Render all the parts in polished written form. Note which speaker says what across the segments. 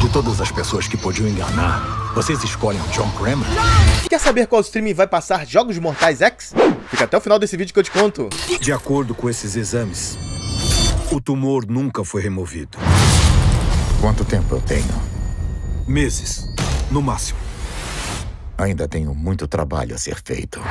Speaker 1: De todas as pessoas que podiam enganar, vocês escolhem o John Kramer?
Speaker 2: Quer saber qual streaming vai passar Jogos Mortais X? Fica até o final desse vídeo que eu te conto.
Speaker 1: De acordo com esses exames, o tumor nunca foi removido.
Speaker 3: Quanto tempo eu tenho?
Speaker 1: Meses, no máximo.
Speaker 3: Ainda tenho muito trabalho a ser feito.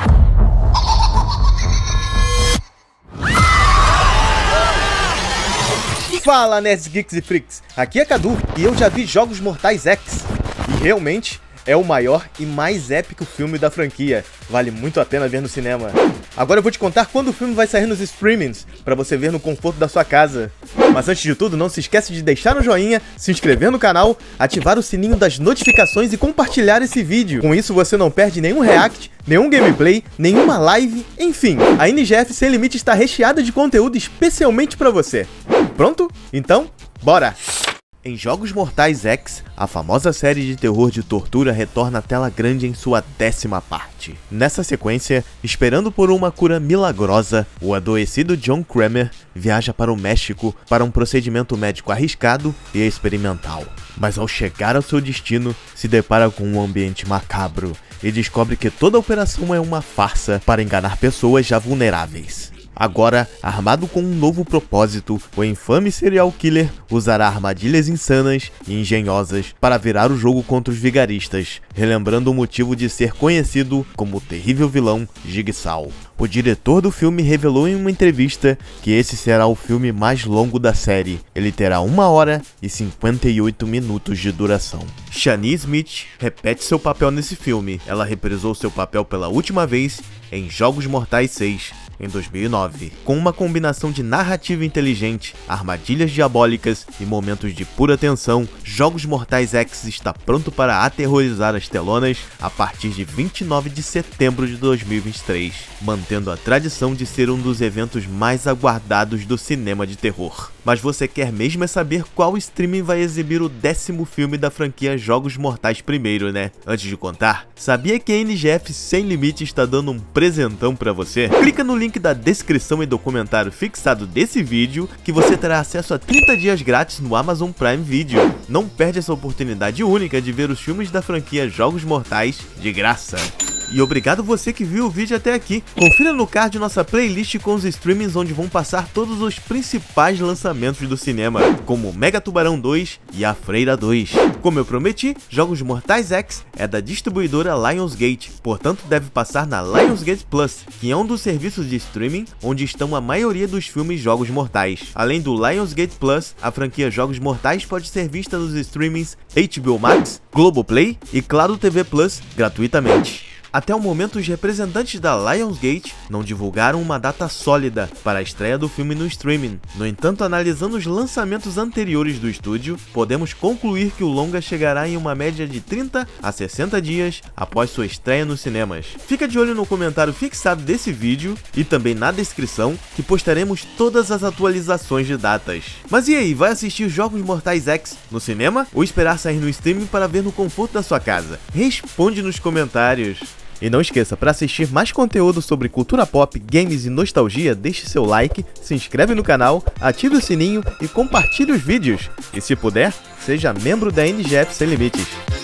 Speaker 2: Fala, nerds, geeks e freaks. Aqui é Cadu e eu já vi Jogos Mortais X. E realmente é o maior e mais épico filme da franquia. Vale muito a pena ver no cinema. Agora eu vou te contar quando o filme vai sair nos streamings, pra você ver no conforto da sua casa. Mas antes de tudo, não se esquece de deixar um joinha, se inscrever no canal, ativar o sininho das notificações e compartilhar esse vídeo. Com isso você não perde nenhum react, nenhum gameplay, nenhuma live, enfim. A NGF Sem Limite está recheada de conteúdo especialmente pra você. Pronto? Então, bora! Em Jogos Mortais X, a famosa série de terror de tortura retorna à tela grande em sua 10ª parte. Nessa sequência, esperando por uma cura milagrosa, o adoecido John Kramer viaja para o México para um procedimento médico arriscado e experimental. Mas ao chegar ao seu destino, se depara com um ambiente macabro e descobre que toda a operação é uma farsa para enganar pessoas já vulneráveis. Agora, armado com um novo propósito, o infame serial killer usará armadilhas insanas e engenhosas para virar o jogo contra os vigaristas, relembrando o motivo de ser conhecido como o terrível vilão Jigsaw. O diretor do filme revelou em uma entrevista que esse será o filme mais longo da série. Ele terá 1 hora e 58 minutos de duração. Shani Smith repete seu papel nesse filme. Ela reprisou seu papel pela última vez em Jogos Mortais 6, em 2009. Com uma combinação de narrativa inteligente, armadilhas diabólicas e momentos de pura tensão, Jogos Mortais X está pronto para aterrorizar as telonas a partir de 29 de setembro de 2023, mantendo a tradição de ser um dos eventos mais aguardados do cinema de terror. Mas você quer mesmo é saber qual streaming vai exibir o 10º filme da franquia Jogos Mortais primeiro, né? Antes de contar, sabia que a NGF Sem Limite está dando um presentão pra você? Clica no link da descrição e do comentário fixado desse vídeo que você terá acesso a 30 dias grátis no Amazon Prime Video. Não perde essa oportunidade única de ver os filmes da franquia Jogos Mortais de graça. E obrigado você que viu o vídeo até aqui. Confira no card nossa playlist com os streamings onde vão passar todos os principais lançamentos do cinema, como Mega Tubarão 2 e A Freira 2. Como eu prometi, Jogos Mortais X é da distribuidora Lionsgate, portanto deve passar na Lionsgate Plus, que é um dos serviços de streaming onde estão a maioria dos filmes Jogos Mortais. Além do Lionsgate Plus, a franquia Jogos Mortais pode ser vista nos streamings HBO Max, Globoplay e Claro TV Plus gratuitamente. Até o momento, os representantes da Lionsgate não divulgaram uma data sólida para a estreia do filme no streaming. No entanto, analisando os lançamentos anteriores do estúdio, podemos concluir que o longa chegará em uma média de 30 a 60 dias após sua estreia nos cinemas. Fica de olho no comentário fixado desse vídeo e também na descrição, que postaremos todas as atualizações de datas. Mas e aí, vai assistir Jogos Mortais X no cinema ou esperar sair no streaming para ver no conforto da sua casa? Responde nos comentários. E não esqueça, para assistir mais conteúdo sobre cultura pop, games e nostalgia, deixe seu like, se inscreve no canal, ative o sininho e compartilhe os vídeos. E se puder, seja membro da NGF Sem Limites.